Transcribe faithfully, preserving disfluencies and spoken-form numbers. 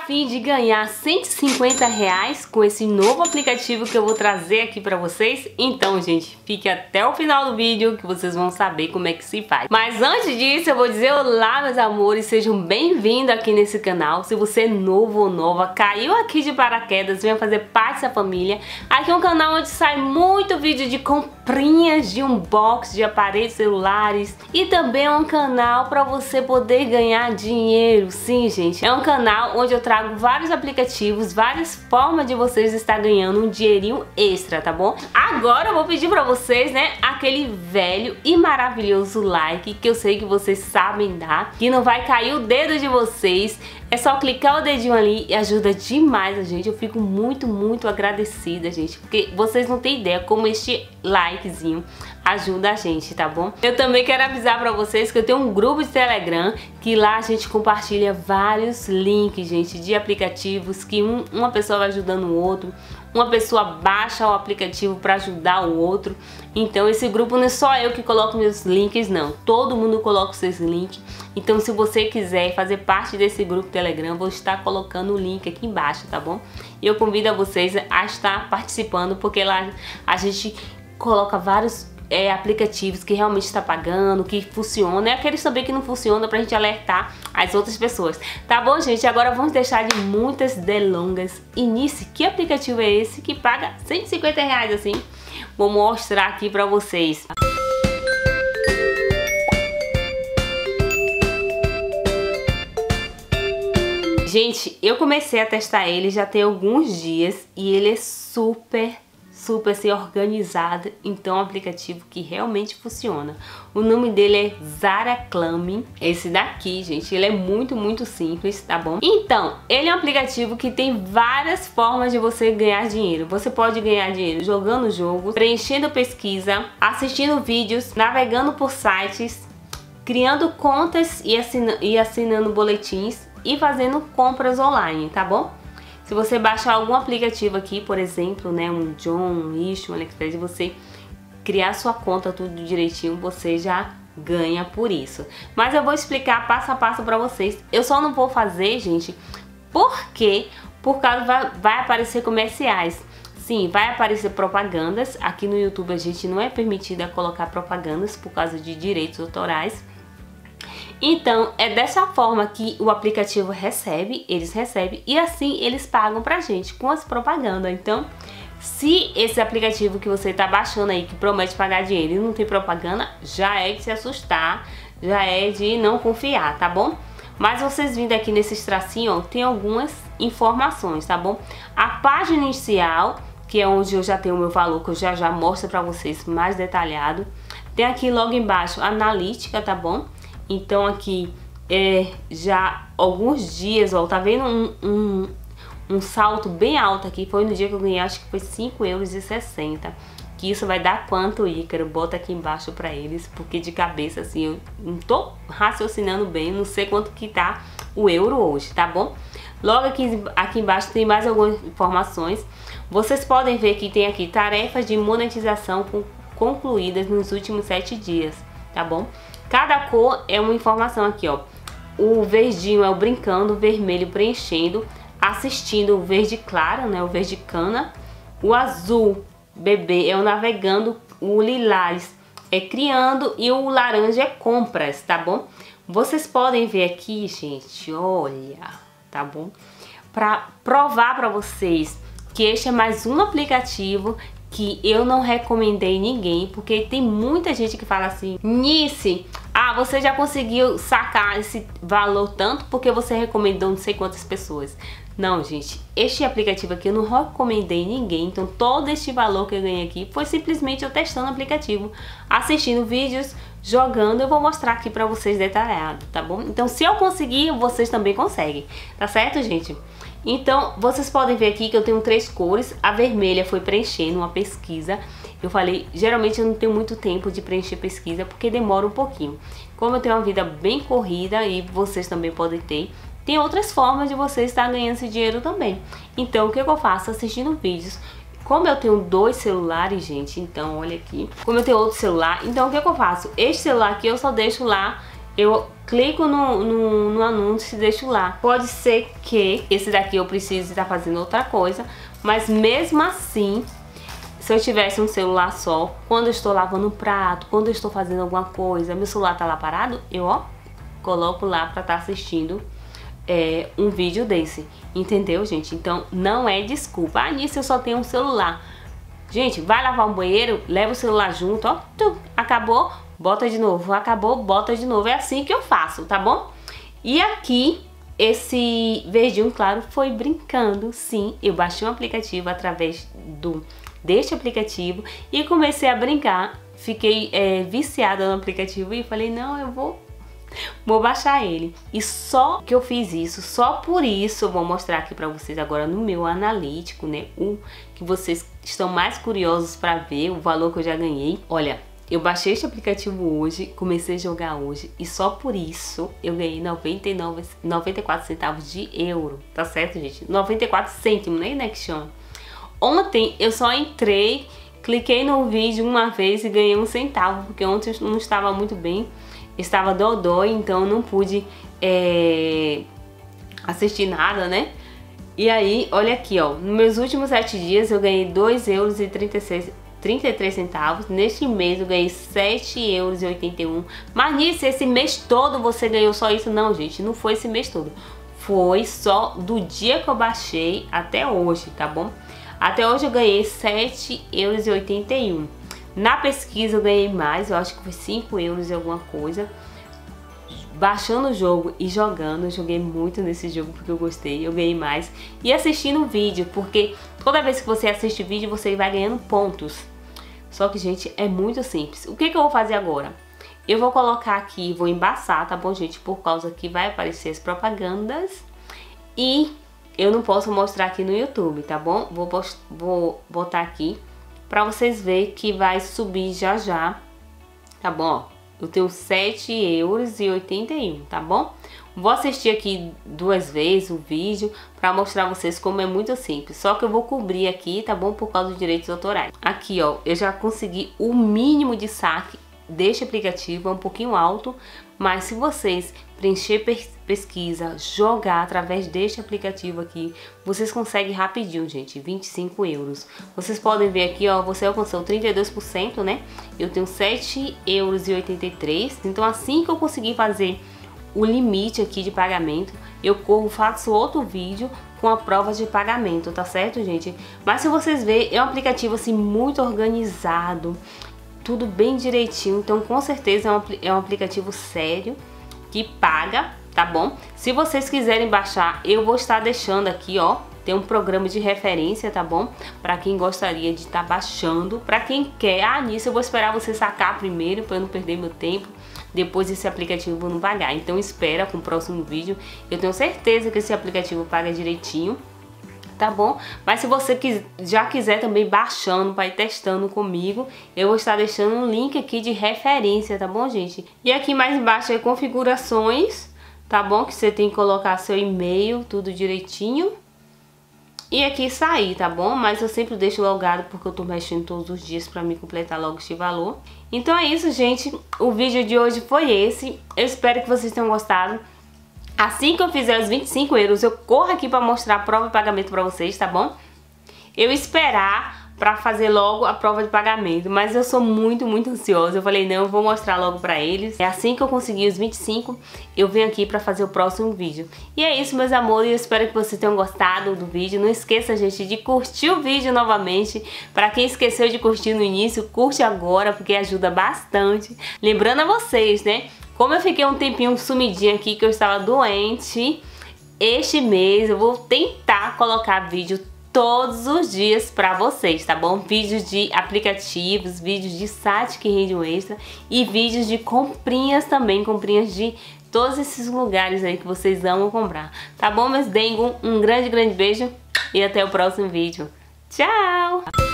fim de ganhar cento e cinquenta reais com esse novo aplicativo que eu vou trazer aqui pra vocês? Então, gente, fique até o final do vídeo que vocês vão saber como é que se faz. Mas antes disso, eu vou dizer olá, meus amores, sejam bem-vindos aqui nesse canal. Se você é novo ou nova, caiu aqui de paraquedas, venha fazer parte da família. Aqui é um canal onde sai muito vídeo de comprinhas, de unboxing, de aparelhos celulares. E também é um canal para você poder ganhar dinheiro. Sim, gente, é um canal onde eu trago vários aplicativos, várias formas de vocês estar ganhando um dinheirinho extra, tá bom? Agora eu vou pedir para vocês, né, aquele velho e maravilhoso like que eu sei que vocês sabem dar, que não vai cair o dedo de vocês. É só clicar o dedinho ali e ajuda demais a gente. Eu fico muito, muito agradecida, gente, porque vocês não têm ideia como este likezinho ajuda a gente, tá bom? Eu também quero avisar pra vocês que eu tenho um grupo de Telegram, que lá a gente compartilha vários links, gente, de aplicativos que um, uma pessoa vai ajudando o outro, uma pessoa baixa o aplicativo para ajudar o outro. Então esse grupo não é só eu que coloco meus links, não. Todo mundo coloca os seus links. Então se você quiser fazer parte desse grupo Telegram, eu vou estar colocando o link aqui embaixo, tá bom? E eu convido a vocês a estar participando, porque lá a gente coloca vários É, aplicativos que realmente está pagando, que funciona, e aqueles também que não funcionam pra gente alertar as outras pessoas. Tá bom, gente? Agora vamos deixar de muitas delongas. Inicie, que aplicativo é esse que paga cento e cinquenta reais assim? Vou mostrar aqui pra vocês. Gente, eu comecei a testar ele já tem alguns dias e ele é super super assim, organizado, então é um aplicativo que realmente funciona. O nome dele é Zaraclame, esse daqui, gente, ele é muito, muito simples, tá bom? Então, ele é um aplicativo que tem várias formas de você ganhar dinheiro. Você pode ganhar dinheiro jogando jogos, preenchendo pesquisa, assistindo vídeos, navegando por sites, criando contas e, assina e assinando boletins e fazendo compras online, tá bom? Se você baixar algum aplicativo aqui, por exemplo, né, um John, um Wish, um AliExpress, e você criar sua conta tudo direitinho, você já ganha por isso. Mas eu vou explicar passo a passo pra vocês. Eu só não vou fazer, gente, porque por causa vai, vai aparecer comerciais. Sim, vai aparecer propagandas. Aqui no YouTube a gente não é permitida colocar propagandas por causa de direitos autorais. Então, é dessa forma que o aplicativo recebe, eles recebem e assim eles pagam pra gente com as propagandas. Então, se esse aplicativo que você tá baixando aí, que promete pagar dinheiro e não tem propaganda, já é de se assustar, já é de não confiar, tá bom? Mas vocês vindo aqui nesse tracinho, ó, tem algumas informações, tá bom? A página inicial, que é onde eu já tenho o meu valor, que eu já já mostro pra vocês mais detalhado. Tem aqui logo embaixo a analítica, tá bom? Então aqui é já alguns dias, ó, tá vendo um, um, um salto bem alto aqui, foi no dia que eu ganhei, acho que foi cinco euros e sessenta. Que isso vai dar quanto, Ícaro? Bota aqui embaixo pra eles, porque de cabeça assim, eu não tô raciocinando bem, não sei quanto que tá o euro hoje, tá bom? Logo aqui, aqui embaixo tem mais algumas informações. Vocês podem ver que tem aqui tarefas de monetização concluídas nos últimos sete dias, tá bom? Cada cor é uma informação aqui, ó. O verdinho é o brincando, o vermelho preenchendo, assistindo, o verde claro, né, o verde cana. O azul, bebê, é o navegando, o lilás é criando e o laranja é compras, tá bom? Vocês podem ver aqui, gente, olha, tá bom? Pra provar pra vocês que este é mais um aplicativo que eu não recomendei ninguém, porque tem muita gente que fala assim: Nice, ah, você já conseguiu sacar esse valor tanto porque você recomendou não sei quantas pessoas. Não, gente, este aplicativo aqui eu não recomendei ninguém, então todo este valor que eu ganhei aqui foi simplesmente eu testando o aplicativo, assistindo vídeos, jogando. Eu vou mostrar aqui pra vocês detalhado, tá bom? Então se eu conseguir, vocês também conseguem, tá certo, gente? Então, vocês podem ver aqui que eu tenho três cores. A vermelha foi preenchendo uma pesquisa. Eu falei, geralmente eu não tenho muito tempo de preencher pesquisa, porque demora um pouquinho. Como eu tenho uma vida bem corrida e vocês também podem ter, tem outras formas de você estar ganhando esse dinheiro também. Então, o que eu faço? Assistindo vídeos. Como eu tenho dois celulares, gente, então olha aqui. Como eu tenho outro celular, então o que eu faço? Este celular aqui eu só deixo lá, eu clico no, no, no anúncio e deixo lá. Pode ser que esse daqui eu precise estar fazendo outra coisa, mas mesmo assim, se eu tivesse um celular só, quando eu estou lavando um prato, quando eu estou fazendo alguma coisa, meu celular tá lá parado, eu ó, coloco lá para estar assistindo é, um vídeo desse, entendeu, gente? Então não é desculpa. Ah, nisso eu só tenho um celular. Gente, vai lavar um banheiro, leva o celular junto, ó, tum, acabou, bota de novo, acabou, bota de novo. É assim que eu faço, tá bom? E aqui, esse verdinho claro foi brincando, sim. Eu baixei um aplicativo através do, deste aplicativo e comecei a brincar. Fiquei é, viciada no aplicativo e falei, não, eu vou... Vou baixar ele. E só que eu fiz isso, só por isso eu vou mostrar aqui pra vocês agora no meu analítico, né? O que vocês estão mais curiosos pra ver, o valor que eu já ganhei. Olha, eu baixei este aplicativo hoje, comecei a jogar hoje e só por isso eu ganhei noventa e nove, noventa e quatro centavos de euro, tá certo, gente? noventa e quatro cêntimos, né, né, que chama? Ontem eu só entrei, cliquei no vídeo uma vez e ganhei um centavo, porque ontem eu não estava muito bem. Estava dodói, então não pude é, assistir nada, né? E aí, olha aqui, ó. Nos meus últimos sete dias eu ganhei dois euros e trinta e três centavos. Neste mês eu ganhei sete euros e oitenta e um. Mas nisso, esse mês todo você ganhou só isso? Não, gente, não foi esse mês todo. Foi só do dia que eu baixei até hoje, tá bom? Até hoje eu ganhei sete euros e oitenta e um. Na pesquisa eu ganhei mais, eu acho que foi cinco euros e alguma coisa. Baixando o jogo e jogando, eu joguei muito nesse jogo porque eu gostei, eu ganhei mais. E assistindo o vídeo, porque toda vez que você assiste vídeo, você vai ganhando pontos. Só que, gente, é muito simples. O que que eu vou fazer agora? Eu vou colocar aqui, vou embaçar, tá bom, gente? Por causa que vai aparecer as propagandas. E eu não posso mostrar aqui no YouTube, tá bom? Vou, vou botar aqui pra vocês verem que vai subir já já, tá bom? Eu tenho sete euros e oitenta e um, tá bom? Vou assistir aqui duas vezes o vídeo pra mostrar a vocês como é muito simples. Só que eu vou cobrir aqui, tá bom? Por causa dos direitos autorais. Aqui, ó, eu já consegui o mínimo de saque deste aplicativo, é um pouquinho alto, mas se vocês preencher pesquisa, jogar através deste aplicativo aqui, vocês conseguem rapidinho, gente, vinte e cinco euros. Vocês podem ver aqui, ó, você alcançou trinta e dois por cento, né? Eu tenho sete euros e oitenta e três, então assim que eu conseguir fazer o limite aqui de pagamento, eu corro, faço outro vídeo com a prova de pagamento, tá certo, gente? Mas se vocês verem, é um aplicativo assim muito organizado, tudo bem direitinho, então com certeza é um, é um aplicativo sério, que paga, tá bom? Se vocês quiserem baixar, eu vou estar deixando aqui, ó, tem um programa de referência, tá bom? Pra quem gostaria de estar baixando, pra quem quer, ah, nisso eu vou esperar você sacar primeiro, pra eu não perder meu tempo, depois esse aplicativo eu não pagar. Então espera com o próximo vídeo, eu tenho certeza que esse aplicativo paga direitinho, tá bom? Mas se você já quiser também baixando para ir testando comigo, eu vou estar deixando um link aqui de referência, tá bom, gente? E aqui mais embaixo é configurações, tá bom? Que você tem que colocar seu e-mail, tudo direitinho. E aqui sair, tá bom? Mas eu sempre deixo logado porque eu tô mexendo todos os dias para me completar logo este valor. Então é isso, gente. O vídeo de hoje foi esse. Eu espero que vocês tenham gostado. Assim que eu fizer os vinte e cinco euros, eu corro aqui pra mostrar a prova de pagamento pra vocês, tá bom? Eu esperar pra fazer logo a prova de pagamento, mas eu sou muito, muito ansiosa. Eu falei, não, eu vou mostrar logo pra eles. É assim que eu conseguir os vinte e cinco, eu venho aqui pra fazer o próximo vídeo. E é isso, meus amores, eu espero que vocês tenham gostado do vídeo. Não esqueça, gente, de curtir o vídeo novamente. Pra quem esqueceu de curtir no início, curte agora, porque ajuda bastante. Lembrando a vocês, né? Como eu fiquei um tempinho sumidinha aqui, que eu estava doente, este mês eu vou tentar colocar vídeo todos os dias pra vocês, tá bom? Vídeos de aplicativos, vídeos de site que rende um extra e vídeos de comprinhas também, comprinhas de todos esses lugares aí que vocês amam comprar, tá bom, meus dengo? Um grande, grande beijo e até o próximo vídeo. Tchau!